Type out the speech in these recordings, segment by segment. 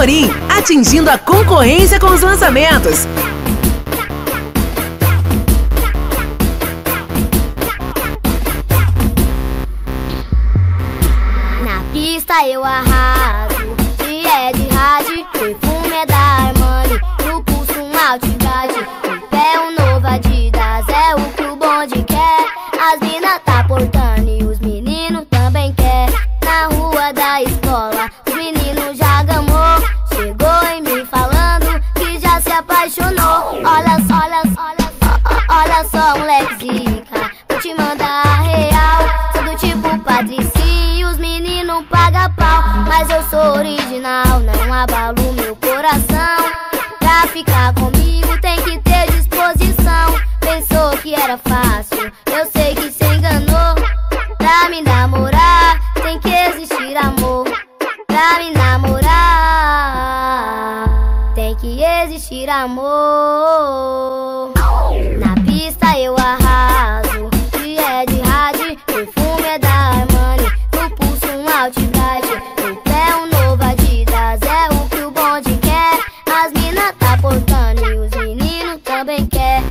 Amorim, atingindo a concorrência com os lançamentos. Na pista eu arraso, se é de rádio, perfume é da Armani, no pulso um Altivade, no pé um novo Adidas, é o que o bonde quer. As mina tá portando e os meninos também quer. Na rua da escola, os meninos já gamou, chegou em mim falando que já se apaixonou. Olha só, moleque zica, vou te mandar a real. Sou do tipo Patricinho, os meninos pagam pau, mas eu sou original, não abalo meu coração. Pra ficar comigo tem que ter disposição. Pensou que era fácil, eu sei que se enganou. Pra me namorar tem que existir amor. Pra me namorar tem que existir amor. Na pista eu arraso, se é de rádio, perfume é da Armani, no pulso um Altivade, no pé um novo Adidas, é o que o bonde quer. As mina tá portando e os meninos também quer.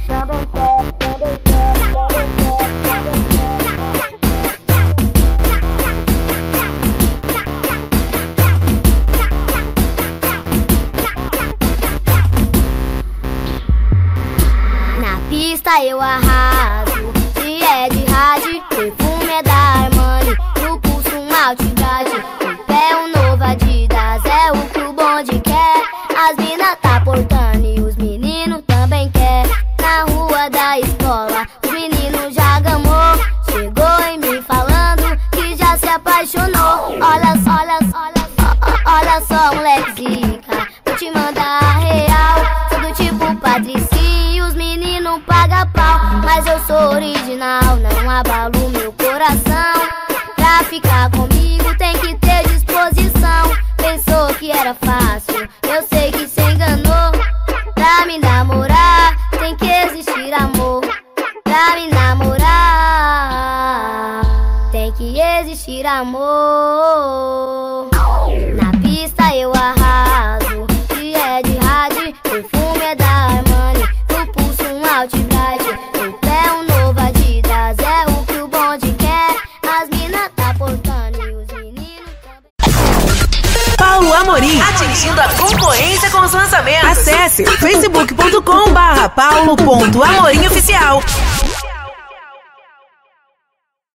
Na pista eu arraso, se é de rádio, perfume é da Armani, no pulso um Altivade, no pé um novo Adidas, é o que o bonde quer. As mina tá portando e os meninos também quer. Na rua da escola, os meninos já gamou, chegou em mim falando que já se apaixonou. Olha só, moleque zica, vou te mandar a real. Sou do tipo Patricinho, os meninos pagam pau, mas eu sou original, não abalo meu coração. Pra ficar comigo tem que ter disposição. Pensou que era fácil, eu sei que se enganou. Pra me namorar tem que existir amor. Pra me namorar tem que existir amor. Na pista eu arraso, se é de rádio, perfume é da Armani, no pulso um Altivade, no pé um novo Adidas, é o que o bonde quer. As mina tá portando e os meninos também. Paulo Amorim, atingindo a concorrência com os lançamentos. Acesse facebook.com/paulo.amorim oficial.